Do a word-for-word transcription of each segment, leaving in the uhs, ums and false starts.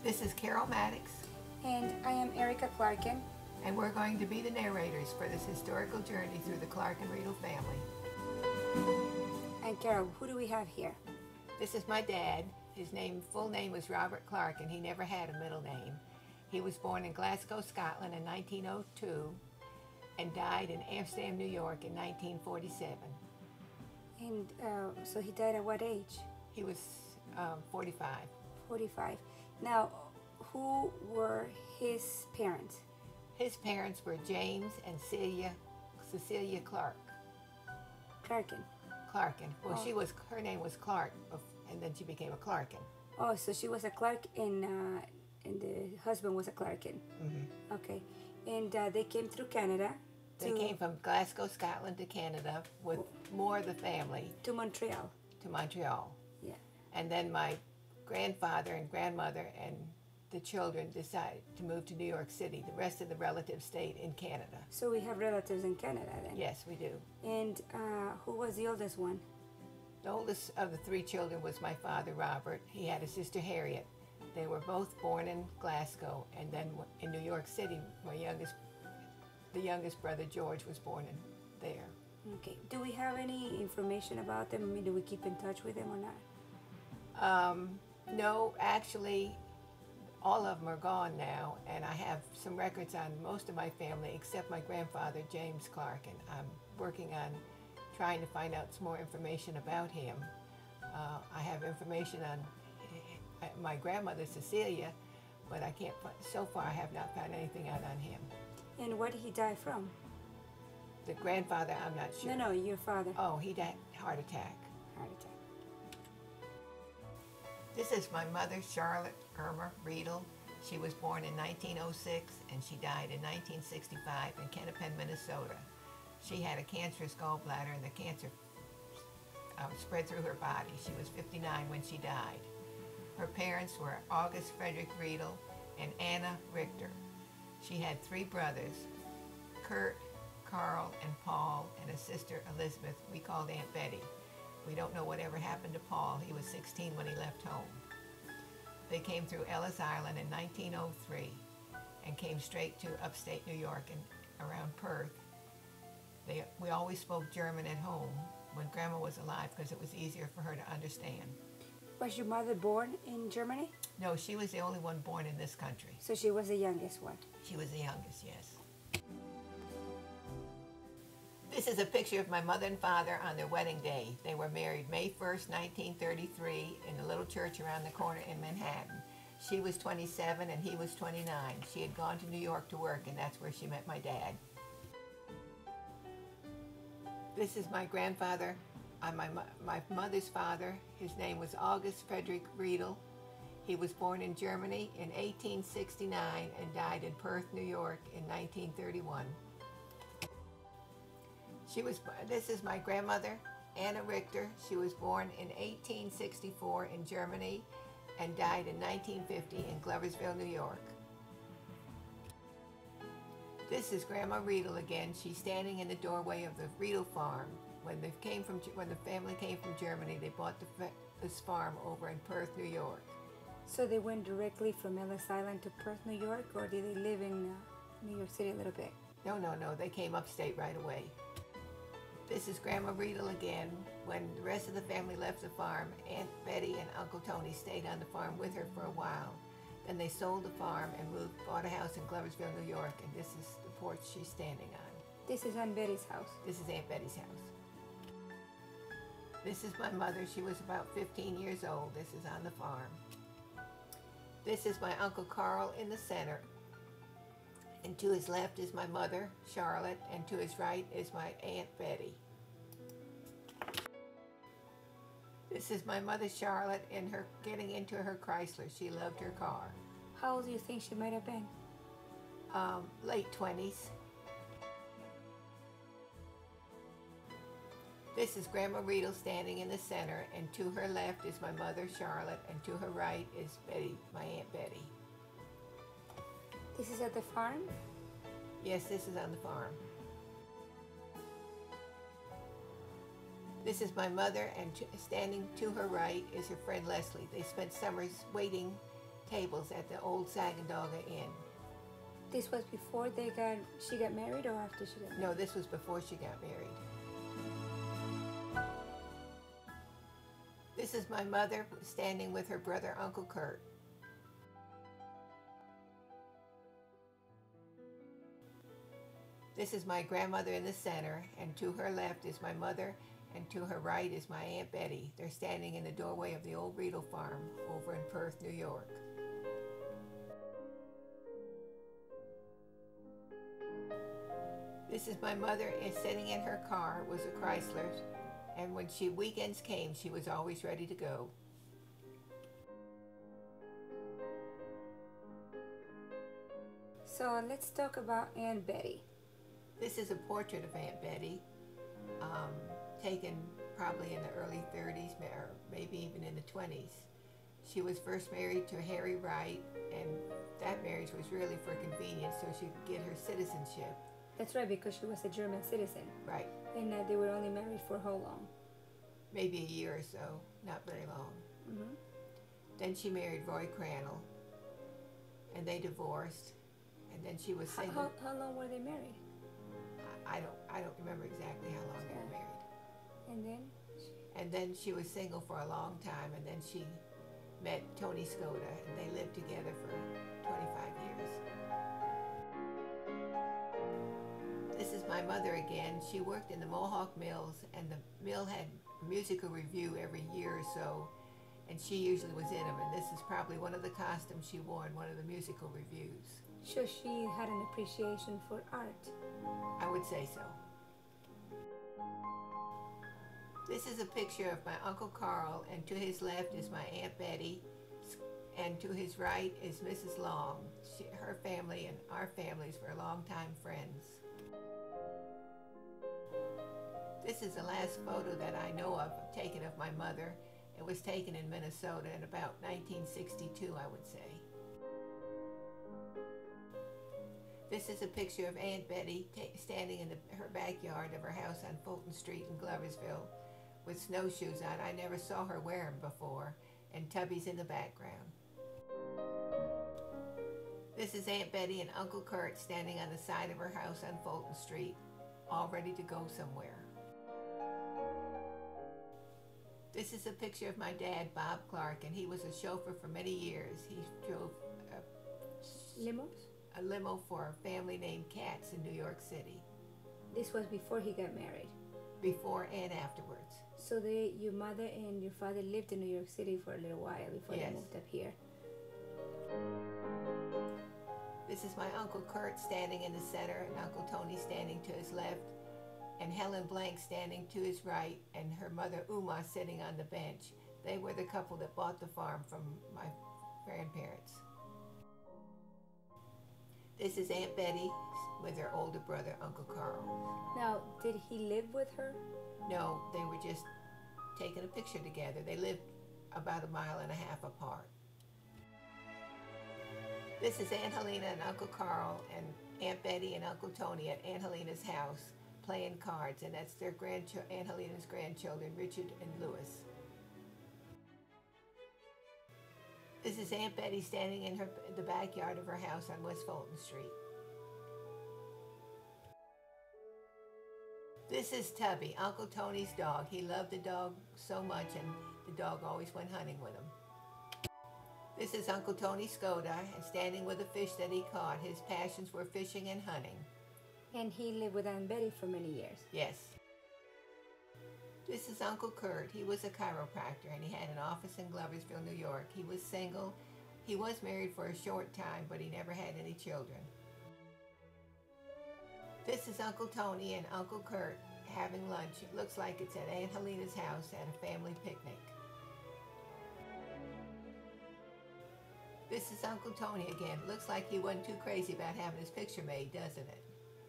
This is Carol Mattox, And I am Erika Clarkin. and we're going to be the narrators for this historical journey through the Clarkin-Reidel family. And Carol, who do we have here? This is my dad. His name, full name was Robert Clarkin. He never had a middle name. He was born in Glasgow, Scotland in nineteen oh two and died in Amsterdam, New York in nineteen forty-seven. And uh, so he died at what age? He was um, forty-five. forty-five. Now, who were his parents? His parents were James and Celia, Cecilia Clark. Clarkin. Clarkin. Well, Oh. she was, her name was Clark, bef- and then she became a Clarkin. Oh, so she was a Clark and, uh, and the husband was a Clarkin. Mm-hmm. Okay. And uh, they came through Canada. They to, came from Glasgow, Scotland to Canada with more of the family to Montreal. to Montreal. Yeah. And then my grandfather and grandmother and the children decided to move to New York City. The rest of the relatives stayed in Canada. So we have relatives in Canada then. Yes, we do. And uh, who was the oldest one? The oldest of the three children was my father, Robert. He had a sister, Harriet. They were both born in Glasgow, and then in New York City, my youngest, the youngest brother, George, was born in there. Okay. Do we have any information about them? I mean, do we keep in touch with them or not? Um, no, actually, all of them are gone now, and I have some records on most of my family except my grandfather, James Clarkin. I'm working on trying to find out some more information about him. Uh, I have information on my grandmother, Cecilia, but I can't, so far I have not found anything out on him. And where did he die from? The grandfather, I'm not sure. No, no, your father. Oh, he died heart attack. Heart attack. This is my mother, Charlotte Irma Riedel. She was born in nineteen oh six and she died in nineteen sixty-five in Kennepen, Minnesota. She had a cancerous gallbladder and the cancer um, spread through her body. She was fifty-nine when she died. Her parents were August Frederick Riedel and Anna Richter. She had three brothers, Kurt, Carl, and Paul, and a sister, Elizabeth, we called Aunt Betty. We don't know whatever happened to Paul. He was sixteen when he left home. They came through Ellis Island in nineteen oh three and came straight to upstate New York and around Perth. They, we always spoke German at home when Grandma was alive because it was easier for her to understand. Was your mother born in Germany? No, she was the only one born in this country. So she was the youngest one. She was the youngest, yes. This is a picture of my mother and father on their wedding day. They were married May first, nineteen thirty-three in a little church around the corner in Manhattan. She was twenty-seven and he was twenty-nine. She had gone to New York to work and that's where she met my dad. This is my grandfather, uh, my, my mother's father. His name was August Frederick Riedel. He was born in Germany in eighteen sixty-nine and died in Perth, New York in nineteen thirty-one. She was, this is my grandmother, Anna Richter. She was born in eighteen sixty-four in Germany and died in nineteen fifty in Gloversville, New York. This is Grandma Riedel again. She's standing in the doorway of the Riedel farm. When they came from, when the family came from Germany, they bought the, this farm over in Perth, New York. So they went directly from Ellis Island to Perth, New York, or did they live in uh, New York City a little bit? No, no, no. They came upstate right away. This is Grandma Riedel again. When the rest of the family left the farm, Aunt Betty and Uncle Tony stayed on the farm with her for a while. Then they sold the farm and moved, bought a house in Gloversville, New York, and this is the porch she's standing on. This is Aunt Betty's house. This is Aunt Betty's house. This is my mother. She was about fifteen years old. This is on the farm. This is my Uncle Carl in the center. And to his left is my mother, Charlotte, and to his right is my Aunt Betty. This is my mother, Charlotte, in her getting into her Chrysler. She loved her car. How old do you think she might have been? Um, late twenties. This is Grandma Riedel standing in the center, and to her left is my mother, Charlotte, and to her right is Betty, my Aunt Betty. This is at the farm? Yes, this is on the farm. This is my mother, and t standing to her right is her friend Leslie. They spent summers waiting tables at the old Sagandaga Inn. This was before they got she got married or after she got married? No, this was before she got married. This is my mother standing with her brother, Uncle Kurt. This is my grandmother in the center, and to her left is my mother, and to her right is my Aunt Betty. They're standing in the doorway of the old Reidel farm over in Perth, New York. This is my mother is sitting in her car. It was a Chrysler, and when she weekends came, she was always ready to go. So let's talk about Aunt Betty. This is a portrait of Aunt Betty, um, taken probably in the early thirties, or maybe even in the twenties. She was first married to Harry Wright, and that marriage was really for convenience so she could get her citizenship. That's right, because she was a German citizen. Right. And uh, they were only married for how long? Maybe a year or so, not very long. Mm-hmm. Then she married Roy Crandall, and they divorced, and then she was single. How, how long were they married? I, I don't I don't remember exactly how long they were married. And then? And then she was single for a long time, and then she met Tony Skoda, and they lived together for twenty-five years. This is my mother again. She worked in the Mohawk Mills, and the mill had a musical review every year or so, and she usually was in them, and this is probably one of the costumes she wore in one of the musical reviews. So she had an appreciation for art. I would say so. This is a picture of my Uncle Carl, and to his left is my Aunt Betty, and to his right is Missus Long. She, her family and our families were longtime friends. This is the last photo that I know of taken of my mother. It was taken in Minnesota in about nineteen sixty-two, I would say. This is a picture of Aunt Betty standing in the, her backyard of her house on Fulton Street in Gloversville with snowshoes on. I never saw her wear them before, and Tubby's in the background. This is Aunt Betty and Uncle Kurt standing on the side of her house on Fulton Street, all ready to go somewhere. This is a picture of my dad, Bob Clarkin. He was a chauffeur for many years. He drove a, Limos? a limo for a family named Katz in New York City. This was before he got married? Before and afterwards. So they, your mother and your father lived in New York City for a little while before Yes. they moved up here. This is my Uncle Kurt standing in the center, and Uncle Tony standing to his left, and Helen Blank standing to his right, and her mother Uma sitting on the bench. They were the couple that bought the farm from my grandparents. This is Aunt Betty with her older brother, Uncle Carl. Now, did he live with her? No, they were just taking a picture together. They lived about a mile and a half apart. This is Aunt Helena and Uncle Carl and Aunt Betty and Uncle Tony at Aunt Helena's house playing cards, and that's their grandchildren, Aunt Helena's grandchildren, Richard and Louis. This is Aunt Betty standing in her, the backyard of her house on West Fulton Street. This is Tubby, Uncle Tony's dog. He loved the dog so much, and the dog always went hunting with him. This is Uncle Tony Skoda, and standing with the fish that he caught. His passions were fishing and hunting. And he lived with Aunt Betty for many years? Yes. This is Uncle Kurt. He was a chiropractor, and he had an office in Gloversville, New York. He was single. He was married for a short time, but he never had any children. This is Uncle Tony and Uncle Kurt having lunch. It looks like it's at Aunt Helena's house at a family picnic. This is Uncle Tony again. Looks like he wasn't too crazy about having his picture made, doesn't it?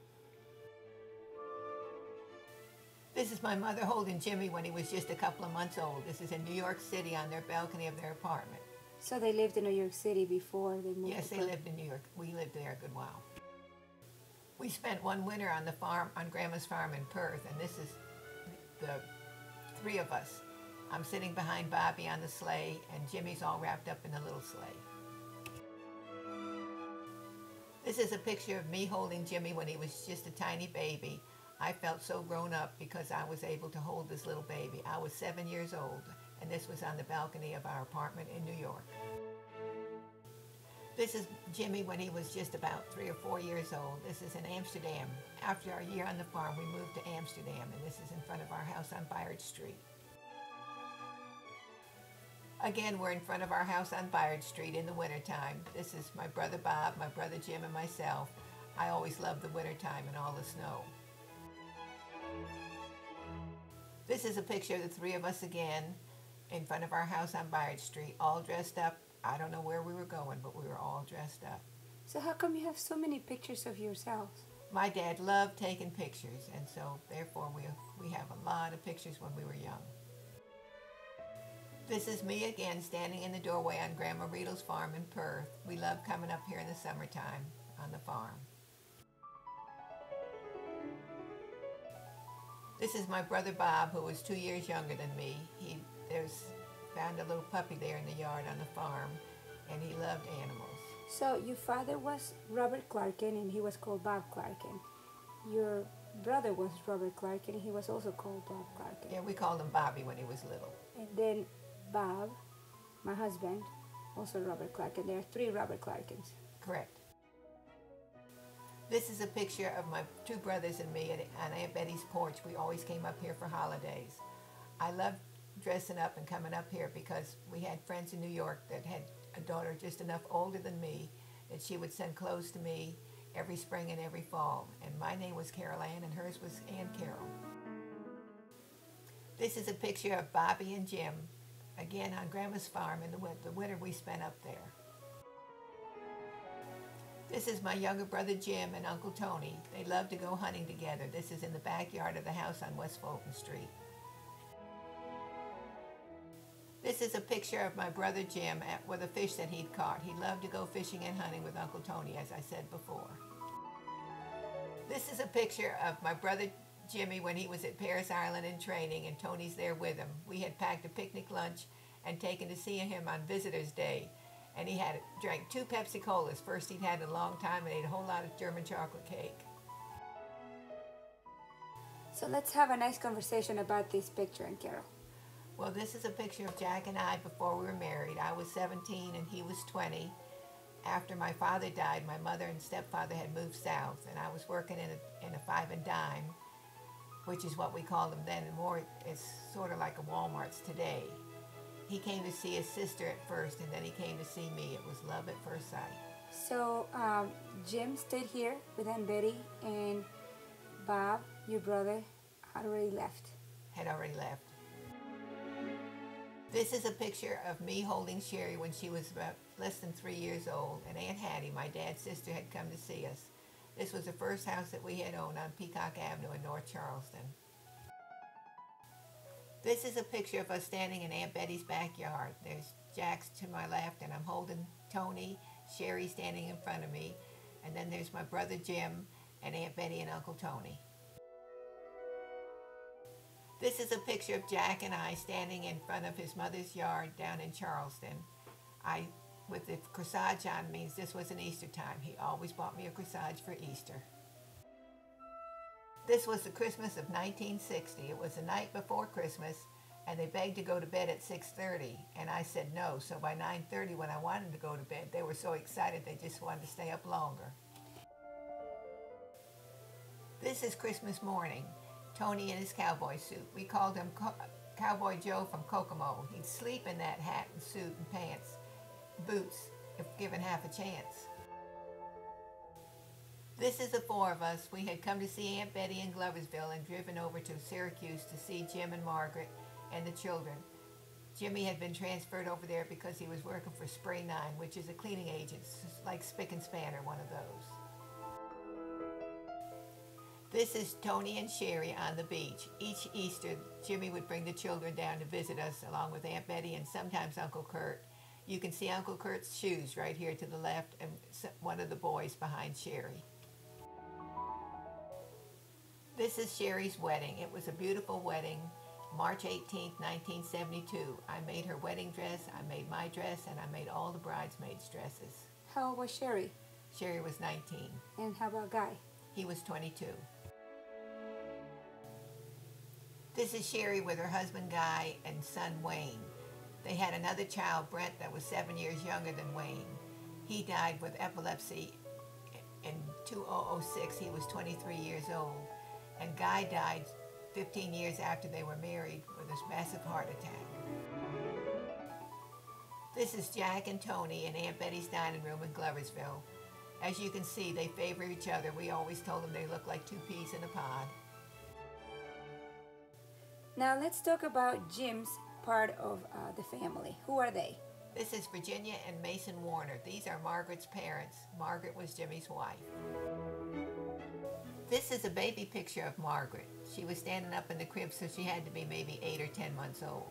This is my mother holding Jimmy when he was just a couple of months old. This is in New York City on their balcony of their apartment. So they lived in New York City before they moved? Yes, to they Perth. lived in New York. We lived there a good while. We spent one winter on the farm, on Grandma's farm in Perth, and this is the three of us. I'm sitting behind Bobby on the sleigh, and Jimmy's all wrapped up in the little sleigh. This is a picture of me holding Jimmy when he was just a tiny baby. I felt so grown up because I was able to hold this little baby. I was seven years old, and this was on the balcony of our apartment in New York. This is Jimmy when he was just about three or four years old. This is in Amsterdam. After our year on the farm, we moved to Amsterdam, and this is in front of our house on Bayard Street. Again, we're in front of our house on Bayard Street in the wintertime. This is my brother Bob, my brother Jim, and myself. I always loved the wintertime and all the snow. This is a picture of the three of us again in front of our house on Bayard Street, all dressed up. I don't know where we were going, but we were all dressed up. So how come you have so many pictures of yourselves? My dad loved taking pictures, and so therefore we, we have a lot of pictures when we were young. This is me again standing in the doorway on Grandma Reidel's farm in Perth. We love coming up here in the summertime on the farm. This is my brother Bob, who was two years younger than me. He there's found a little puppy there in the yard on the farm, and he loved animals. So your father was Robert Clarkin, and he was called Bob Clarkin. Your brother was Robert Clarkin, and he was also called Bob Clarkin. Yeah, we called him Bobby when he was little. And then Bob, my husband, also Robert Clarkin. There are three Robert Clarkins. Correct. This is a picture of my two brothers and me on Aunt Betty's porch. We always came up here for holidays. I loved dressing up and coming up here because we had friends in New York that had a daughter just enough older than me that she would send clothes to me every spring and every fall. And my name was Carol Ann and hers was Ann Carol. This is a picture of Bobby and Jim, again on Grandma's farm in the, the winter we spent up there. This is my younger brother Jim and Uncle Tony. They love to go hunting together. This is in the backyard of the house on West Fulton Street. This is a picture of my brother Jim at, with a fish that he'd caught. He loved to go fishing and hunting with Uncle Tony, as I said before. This is a picture of my brother Jimmy when he was at Paris Island in training, and Tony's there with him. We had packed a picnic lunch and taken to see him on Visitor's Day, and he had drank two Pepsi Colas. First he'd had in a long time, and ate a whole lot of German chocolate cake. So let's have a nice conversation about this picture, and Carol. Well, this is a picture of Jack and I before we were married. I was seventeen and he was twenty. After my father died, my mother and stepfather had moved south, and I was working in a, in a five and dime, which is what we called them then, and more, it's sort of like a Walmart's today. He came to see his sister at first, and then he came to see me. It was love at first sight. So um, Jim stayed here with Aunt Betty, and Bob, your brother, had already left. Had already left. This is a picture of me holding Sherry when she was about less than three years old, and Aunt Hattie, my dad's sister, had come to see us. This was the first house that we had owned on Peacock Avenue in North Charleston. This is a picture of us standing in Aunt Betty's backyard. There's Jack's to my left, and I'm holding Tony, Sherry standing in front of me, and then there's my brother Jim and Aunt Betty and Uncle Tony. This is a picture of Jack and I standing in front of his mother's yard down in Charleston. I, with the corsage on, means this was an Easter time. He always bought me a corsage for Easter. This was the Christmas of nineteen sixty. It was the night before Christmas, and they begged to go to bed at six thirty, and I said no. So by nine thirty, when I wanted to go to bed, they were so excited they just wanted to stay up longer. This is Christmas morning. Tony in his cowboy suit. We called him Co- Cowboy Joe from Kokomo. He'd sleep in that hat and suit and pants, boots, if given half a chance. This is the four of us. We had come to see Aunt Betty in Gloversville and driven over to Syracuse to see Jim and Margaret and the children. Jimmy had been transferred over there because he was working for Spray Nine, which is a cleaning agent, like Spick and Span or one of those. This is Tony and Sherry on the beach. Each Easter, Jimmy would bring the children down to visit us, along with Aunt Betty and sometimes Uncle Kurt. You can see Uncle Kurt's shoes right here to the left, and one of the boys behind Sherry. This is Sherry's wedding. It was a beautiful wedding, March eighteenth, nineteen seventy-two. I made her wedding dress, I made my dress, and I made all the bridesmaids' dresses. How old was Sherry? Sherry was nineteen. And how about Guy? He was twenty-two. This is Sherry with her husband Guy and son Wayne. They had another child, Brent, that was seven years younger than Wayne. He died with epilepsy in two thousand six. He was twenty-three years old. And Guy died fifteen years after they were married with a massive heart attack. This is Jack and Tony in Aunt Betty's dining room in Gloversville. As you can see, they favor each other. We always told them they look like two peas in a pod. Now let's talk about Jim's part of uh, the family. Who are they? This is Virginia and Mason Warner. These are Margaret's parents. Margaret was Jimmy's wife. This is a baby picture of Margaret. She was standing up in the crib, so she had to be maybe eight or ten months old.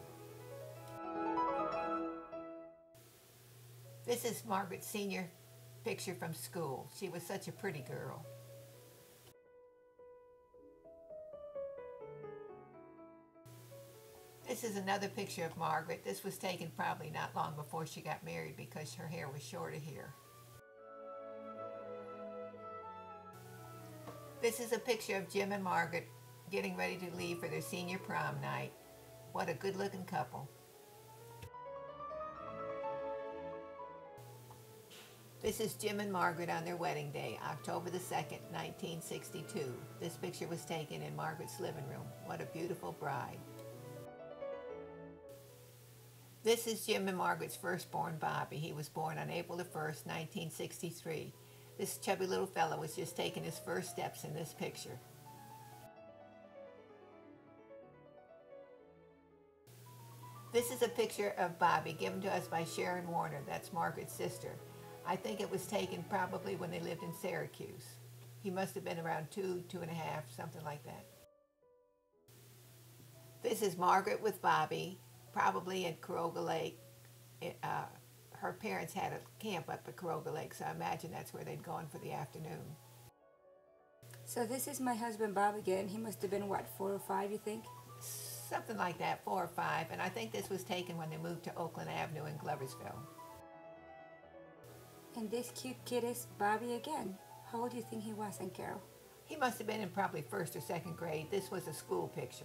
This is Margaret's senior picture from school. She was such a pretty girl. This is another picture of Margaret. This was taken probably not long before she got married because her hair was shorter here. This is a picture of Jim and Margaret getting ready to leave for their senior prom night. What a good-looking couple. This is Jim and Margaret on their wedding day, October the second, nineteen sixty-two. This picture was taken in Margaret's living room. What a beautiful bride. This is Jim and Margaret's firstborn, Bobby. He was born on April the first, nineteen sixty-three. This chubby little fellow was just taking his first steps in this picture. This is a picture of Bobby given to us by Sharon Warner. That's Margaret's sister. I think it was taken probably when they lived in Syracuse. He must have been around two, two and a half, something like that. This is Margaret with Bobby, probably at Caroga Lake. It, uh, her parents had a camp up at Caroga Lake, so I imagine that's where they'd gone for the afternoon. So this is my husband Bob again. He must have been, what, four or five, you think? Something like that, four or five. And I think this was taken when they moved to Oakland Avenue in Gloversville. And this cute kid is Bobby again. How old do you think he was, Aunt Carol? He must have been in probably first or second grade. This was a school picture.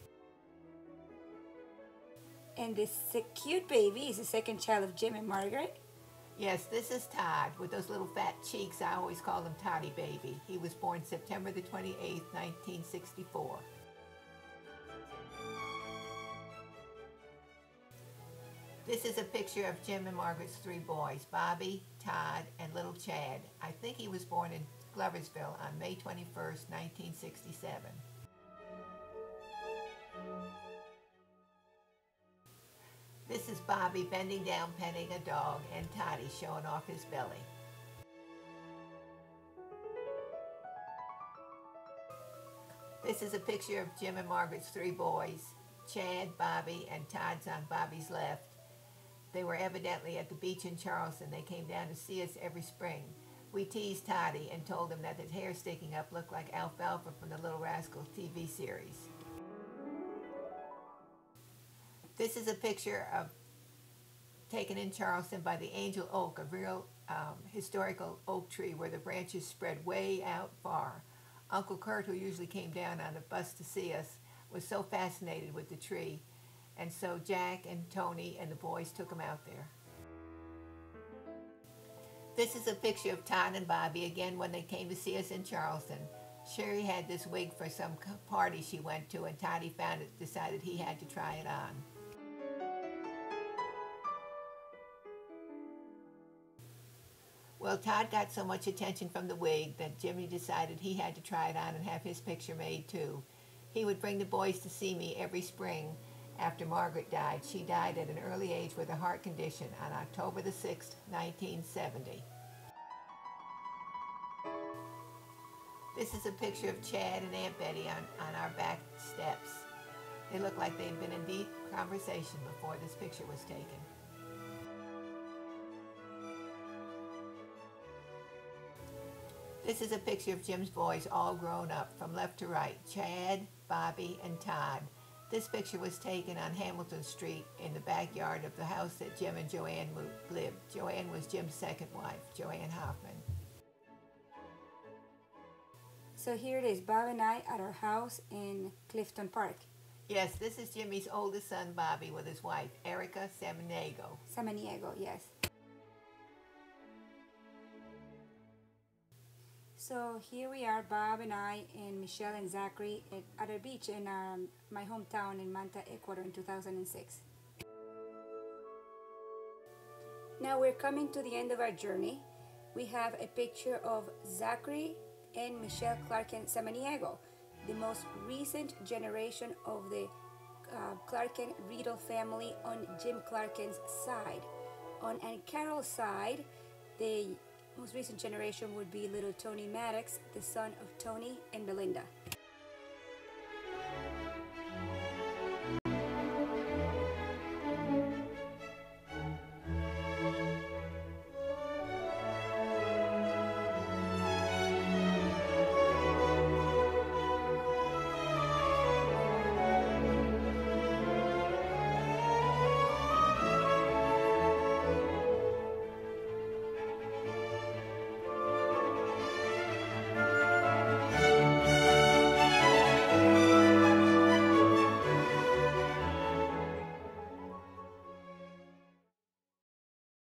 And this cute baby is the second child of Jim and Margaret? Yes, this is Todd with those little fat cheeks. I always call him Toddy Baby. He was born September the twenty-eighth, nineteen sixty-four. This is a picture of Jim and Margaret's three boys, Bobby, Todd, and little Chad. I think he was born in Gloversville on May twenty-first, nineteen sixty-seven. This is Bobby bending down petting a dog and Toddy showing off his belly. This is a picture of Jim and Margaret's three boys, Chad, Bobby, and Todd's on Bobby's left. They were evidently at the beach in Charleston. They came down to see us every spring. We teased Toddy and told him that his hair sticking up looked like Alfalfa from the Little Rascals T V series. This is a picture of taken in Charleston by the Angel Oak, a real um, historical oak tree where the branches spread way out far. Uncle Kurt, who usually came down on a bus to see us, was so fascinated with the tree, and so Jack and Tony and the boys took him out there. This is a picture of Todd and Bobby, again when they came to see us in Charleston. Sherry had this wig for some party she went to, and Toddy found it, decided he had to try it on. Well, Todd got so much attention from the wig that Jimmy decided he had to try it on and have his picture made too. He would bring the boys to see me every spring after Margaret died. She died at an early age with a heart condition on October the sixth, nineteen seventy. This is a picture of Chad and Aunt Betty on, on our back steps. They look like they had been in deep conversation before this picture was taken. This is a picture of Jim's boys all grown up from left to right, Chad, Bobby, and Todd. This picture was taken on Hamilton Street in the backyard of the house that Jim and Joanne lived. Joanne was Jim's second wife, Joanne Hoffman. So here it is, Bob and I at our house in Clifton Park. Yes, this is Jimmy's oldest son, Bobby, with his wife, Erika Samaniego. Samaniego, yes. So here we are, Bob and I and Michelle and Zachary at, at a beach in um, my hometown in Manta, Ecuador in two thousand six. Now we're coming to the end of our journey. We have a picture of Zachary and Michelle Clarkin Samaniego, the most recent generation of the uh, Clarkin-Reidel family on Jim Clarkin's side. On Aunt Carol's side, the most recent generation would be little Tony Mattox, the son of Tony and Belinda.